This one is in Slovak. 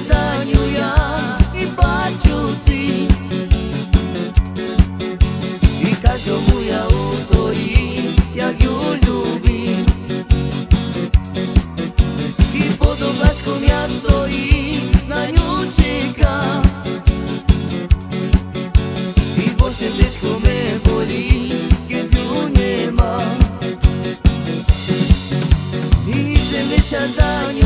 za nju ja i plaćuci. I kažu mu ja utori, ja ju ljubim. I pod oblačkom ja stojim, na nju čekam. I Bože teško me boli, kad ju nema. I idem večer za nju